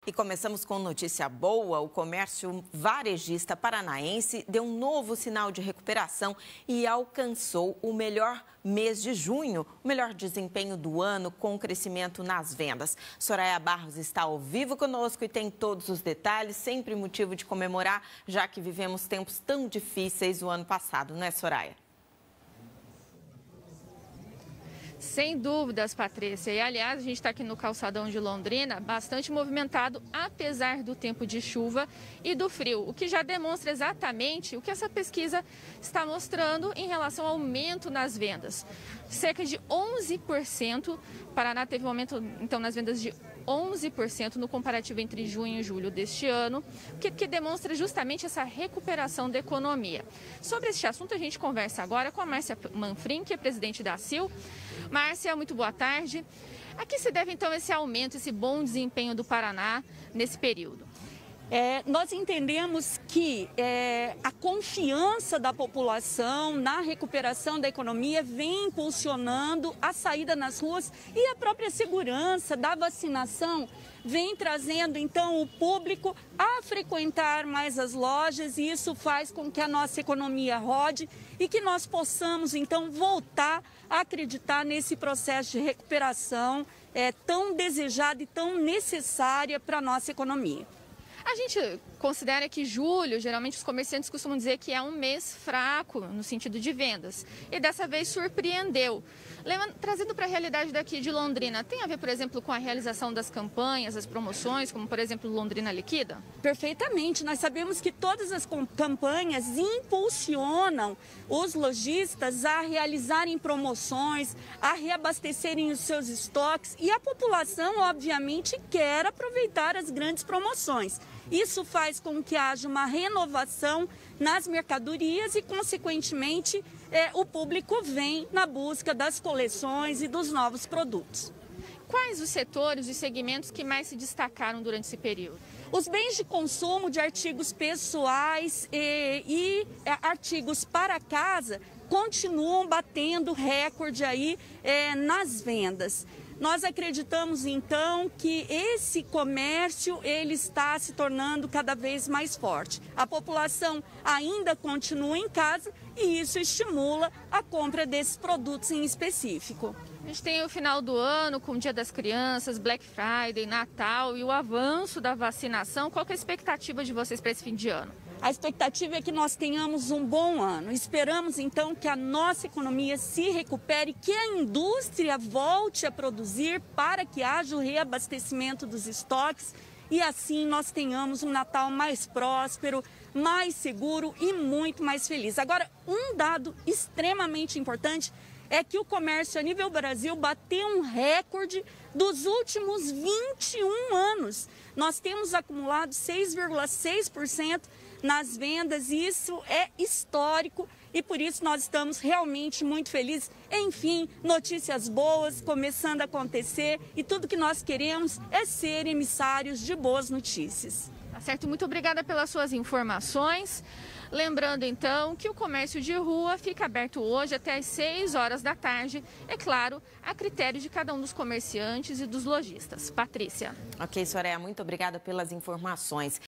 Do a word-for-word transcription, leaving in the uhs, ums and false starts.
E começamos com notícia boa. O comércio varejista paranaense deu um novo sinal de recuperação e alcançou o melhor mês de junho, o melhor desempenho do ano, com crescimento nas vendas. Soraya Barros está ao vivo conosco e tem todos os detalhes, sempre motivo de comemorar, já que vivemos tempos tão difíceis o ano passado, não é, Soraya? Sem dúvidas, Patrícia. E, aliás, a gente está aqui no calçadão de Londrina, bastante movimentado, apesar do tempo de chuva e do frio, o que já demonstra exatamente o que essa pesquisa está mostrando em relação ao aumento nas vendas. Cerca de onze por cento. O Paraná teve um aumento, então, nas vendas de onze por cento no comparativo entre junho e julho deste ano, que, que demonstra justamente essa recuperação da economia. Sobre este assunto, a gente conversa agora com a Márcia Manfrim, que é presidente da ACIL. Márcia, muito boa tarde. A que se deve, então, esse aumento, esse bom desempenho do Paraná nesse período? É, nós entendemos que é, a confiança da população na recuperação da economia vem impulsionando a saída nas ruas e a própria segurança da vacinação vem trazendo, então, o público a frequentar mais as lojas, e isso faz com que a nossa economia rode e que nós possamos, então, voltar a acreditar nesse processo de recuperação é, tão desejada e tão necessária para a nossa economia. A gente considera que julho, geralmente os comerciantes costumam dizer que é um mês fraco no sentido de vendas. E dessa vez surpreendeu. Levando, trazendo para a realidade daqui de Londrina, tem a ver, por exemplo, com a realização das campanhas, as promoções, como, por exemplo, Londrina Liquida? Perfeitamente. Nós sabemos que todas as campanhas impulsionam os lojistas a realizarem promoções, a reabastecerem os seus estoques, e a população, obviamente, quer aproveitar as grandes promoções. Isso faz com que haja uma renovação nas mercadorias e, consequentemente, é, o público vem na busca das coleções e dos novos produtos. Quais os setores e segmentos que mais se destacaram durante esse período? Os bens de consumo de artigos pessoais e, e artigos para casa continuam batendo recorde aí é, nas vendas. Nós acreditamos, então, que esse comércio ele está se tornando cada vez mais forte. A população ainda continua em casa e isso estimula a compra desses produtos em específico. A gente tem o final do ano com o Dia das Crianças, Black Friday, Natal e o avanço da vacinação. Qual que é a expectativa de vocês para esse fim de ano? A expectativa é que nós tenhamos um bom ano. Esperamos, então, que a nossa economia se recupere, que a indústria volte a produzir para que haja o reabastecimento dos estoques e assim nós tenhamos um Natal mais próspero, mais seguro e muito mais feliz. Agora, um dado extremamente importante é que o comércio a nível Brasil bateu um recorde dos últimos vinte e um anos. Nós temos acumulado seis vírgula seis por cento nas vendas e isso é histórico e por isso nós estamos realmente muito felizes. Enfim, notícias boas começando a acontecer e tudo que nós queremos é ser emissários de boas notícias. Tá certo, muito obrigada pelas suas informações. Lembrando, então, que o comércio de rua fica aberto hoje até às seis horas da tarde, é claro, a critério de cada um dos comerciantes e dos lojistas. Patrícia. Ok, Soraya, muito obrigada pelas informações.